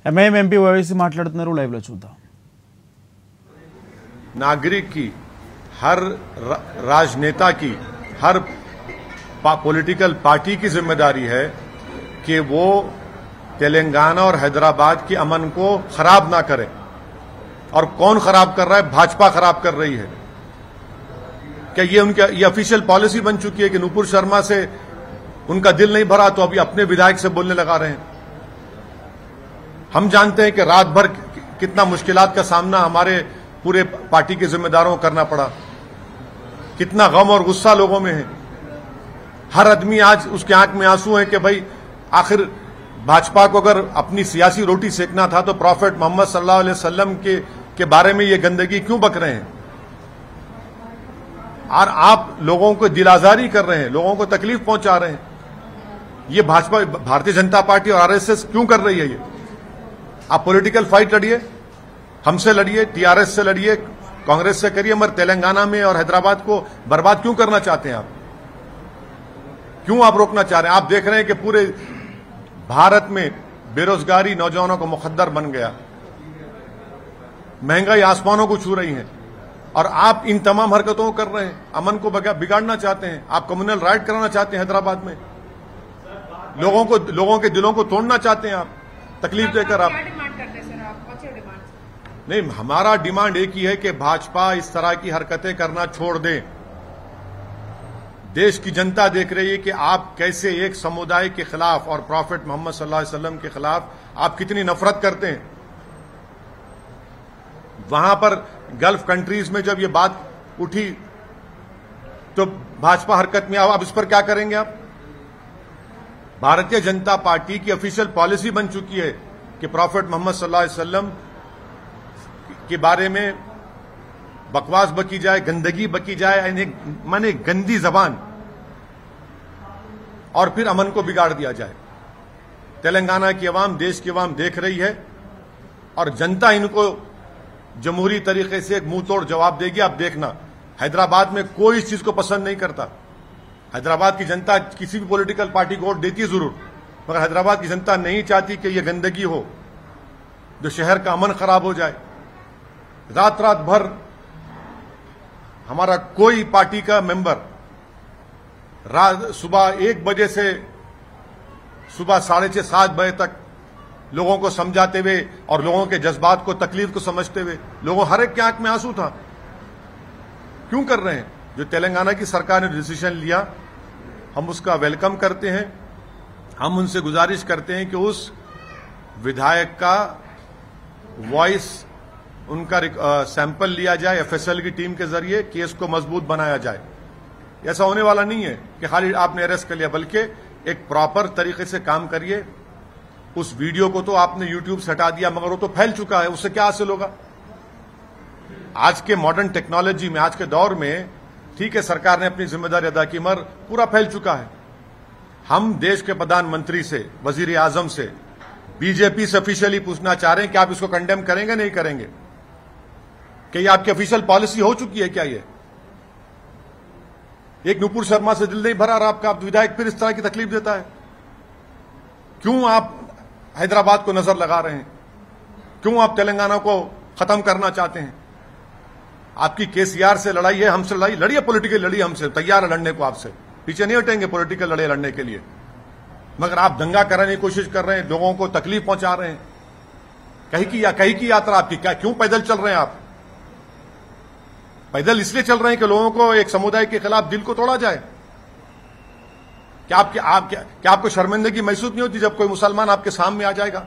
MIM MP Owaisi మాట్లాడుతున్నారు, live లో చూద్దాం. नागरिक की, हर राजनेता की, हर पॉलिटिकल पार्टी की जिम्मेदारी है कि वो तेलंगाना और हैदराबाद के अमन को खराब ना करे. और कौन खराब कर रहा है? भाजपा खराब कर रही है. क्या ये ऑफिशियल पॉलिसी बन चुकी है कि नुपुर शर्मा से उनका दिल नहीं भरा तो अभी अपने विधायक से बोलने लगा रहे हैं? हम जानते हैं कि रात भर कितना मुश्किलात का सामना हमारे पूरे पार्टी के जिम्मेदारों को करना पड़ा, कितना गम और गुस्सा लोगों में है. हर आदमी आज उसके आंख में आंसू है कि भाई आखिर भाजपा को अगर अपनी सियासी रोटी सेकना था तो प्रॉफेट मोहम्मद सल्लल्लाहु अलैहि वसल्लम के बारे में ये गंदगी क्यों बक रहे हैं? और आप लोगों को दिल आजारी कर रहे हैं, लोगों को तकलीफ पहुंचा रहे हैं. ये भाजपा, भारतीय जनता पार्टी और आरएसएस क्यों कर रही है? ये आप पॉलिटिकल फाइट लड़िए, हमसे लड़िए, टीआरएस से लड़िए, कांग्रेस से करिए, मगर तेलंगाना में और हैदराबाद को बर्बाद क्यों करना चाहते हैं आप? क्यों आप रोकना चाह रहे हैं? आप देख रहे हैं कि पूरे भारत में बेरोजगारी नौजवानों को मुखद्दर बन गया, महंगाई आसमानों को छू रही है, और आप इन तमाम हरकतों को कर रहे हैं. अमन को बिगाड़ना चाहते हैं, आप कम्युनल राइट कराना चाहते हैं हैदराबाद में, लोगों के दिलों को तोड़ना चाहते हैं आप, तकलीफ देकर आप. नहीं, हमारा डिमांड एक ही है कि भाजपा इस तरह की हरकतें करना छोड़ दे. देश की जनता देख रही है कि आप कैसे एक समुदाय के खिलाफ और प्रॉफेट मोहम्मद सल्लल्लाहु अलैहि वसल्लम के खिलाफ आप कितनी नफरत करते हैं. वहां पर गल्फ कंट्रीज में जब ये बात उठी तो भाजपा हरकत में अब इस पर क्या करेंगे आप? भारतीय जनता पार्टी की ऑफिशियल पॉलिसी बन चुकी है कि प्रॉफेट मोहम्मद सल्लल्लाहु अलैहि वसल्लम के बारे में बकवास बकी जाए, गंदगी बकी जाए, माने गंदी जबान, और फिर अमन को बिगाड़ दिया जाए. तेलंगाना की अवाम, देश की अवाम देख रही है और जनता इनको जमहूरी तरीके से एक मुंह तोड़ जवाब देगी. आप देखना, हैदराबाद में कोई इस चीज को पसंद नहीं करता. हैदराबाद की जनता किसी भी पॉलिटिकल पार्टी को वोट देती है जरूर, मगर हैदराबाद की जनता नहीं चाहती कि यह गंदगी हो, जो शहर का अमन खराब हो जाए. रात भर हमारा कोई पार्टी का मेंबर सुबह 1 बजे से सुबह 6:30-7 बजे तक लोगों को समझाते हुए और लोगों के जज्बात को, तकलीफ को समझते हुए, लोगों हर एक के आंख में आंसू था. क्यों कर रहे हैं? जो तेलंगाना की सरकार ने डिसीजन लिया, हम उसका वेलकम करते हैं. हम उनसे गुजारिश करते हैं कि उस विधायक का वॉइस, उनका सैंपल लिया जाए एफएसएल की टीम के जरिए, केस को मजबूत बनाया जाए. ऐसा होने वाला नहीं है कि खाली आपने अरेस्ट कर लिया, बल्कि एक प्रॉपर तरीके से काम करिए. उस वीडियो को तो आपने यूट्यूब से हटा दिया, मगर वो तो फैल चुका है, उससे क्या हासिल होगा? आज के मॉडर्न टेक्नोलॉजी में, आज के दौर में, ठीक है सरकार ने अपनी जिम्मेदारी अदा की, मगर पूरा फैल चुका है. हम देश के प्रधानमंत्री से, वजीर आजम से, बीजेपी से ऑफिशियली पूछना चाह रहे हैं कि आप इसको कंडेम करेंगे, नहीं करेंगे? कि ये आपकी ऑफिशियल पॉलिसी हो चुकी है क्या? ये एक नुपुर शर्मा से दिल नहीं भरा और आपका विधायक फिर इस तरह की तकलीफ देता है. क्यों आप हैदराबाद को नजर लगा रहे हैं? क्यों आप तेलंगाना को खत्म करना चाहते हैं? आपकी केसीआर से लड़ाई है, हमसे लड़ाई लड़िए, पॉलिटिकल लड़िए, हमसे तैयार है लड़ने को. आपसे पीछे नहीं हटेंगे पॉलिटिकल लड़ाई लड़ने के लिए, मगर आप दंगा कराने की कोशिश कर रहे हैं, लोगों को तकलीफ पहुंचा रहे हैं. कहीं की यात्रा आपकी क्या? क्यों पैदल चल रहे हैं आप? पैदल इसलिए चल रहे हैं कि लोगों को एक समुदाय के खिलाफ दिल को तोड़ा जाए. क्या आपको शर्मिंदगी महसूस नहीं होती जब कोई मुसलमान आपके सामने आ जाएगा?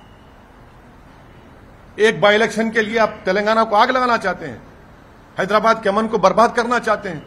एक बाई इलेक्शन के लिए आप तेलंगाना को आग लगाना चाहते हैं, हैदराबाद के अमन को बर्बाद करना चाहते हैं.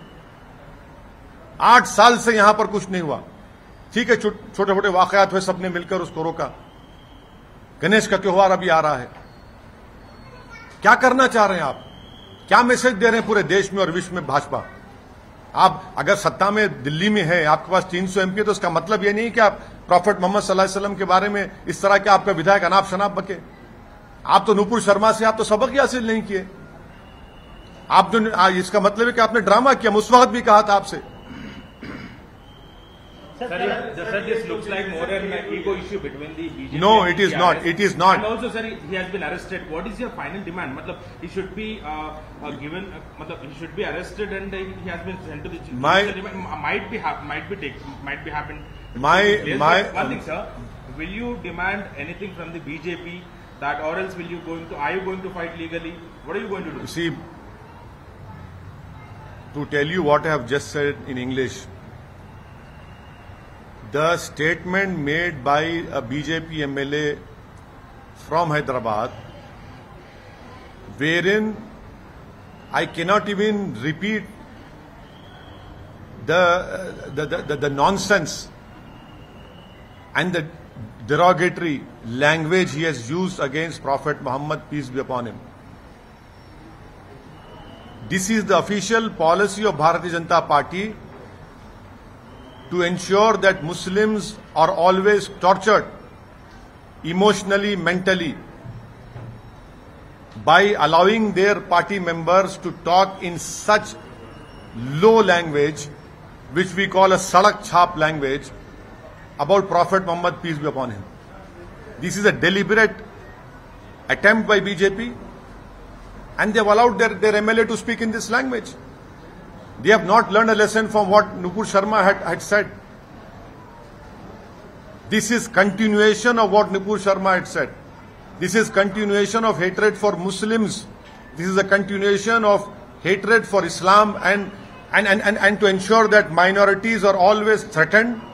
8 साल से यहां पर कुछ नहीं हुआ. ठीक है, छोटे छोटे वाकयात हुए, सबने मिलकर उसको रोका. गणेश का त्योहार अभी आ रहा है. क्या करना चाह रहे हैं आप? क्या मैसेज दे रहे हैं पूरे देश में और विश्व में भाजपा? आप अगर सत्ता में दिल्ली में है, आपके पास 300 एमपी, तो इसका मतलब यह नहीं कि आप प्रॉफेट मोहम्मद सल्लल्लाहु अलैहि वसल्लम के बारे में इस तरह के आपका विधायक अनाप शनाप बके. आप तो नुपुर शर्मा से आप तो सबक ही हासिल नहीं किए. आप जो इसका मतलब है कि आपने ड्रामा किया. उस वक्त भी कहा था आपसे Sir, this looks like more an ego issue between the BJP. No, and it is TRS. not. It is not. And also, sir, he has been arrested. What is your final demand? Matlab, he should be given. He should be arrested and he has been sent to the. Might be happened. One thing, sir. Will you demand anything from the BJP? That or else are you going to fight legally? What are you going to do? See, to tell you what I have just said in English, the statement made by a BJP MLA from Hyderabad, wherein I cannot even repeat the nonsense and the derogatory language he has used against Prophet Muhammad, peace be upon him. This is the official policy of Bharatiya Janata Party to ensure that Muslims are always tortured emotionally, mentally, by allowing their party members to talk in such low language, which we call a sadak chhap language, about Prophet Muhammad, peace be upon him. This is a deliberate attempt by BJP, and they have allowed their MLA to speak in this language. They have not learned a lesson from what Nupur Sharma had said. This is continuation of what Nupur Sharma had said. This is continuation of hatred for Muslims. This is a continuation of hatred for Islam and to ensure that minorities are always threatened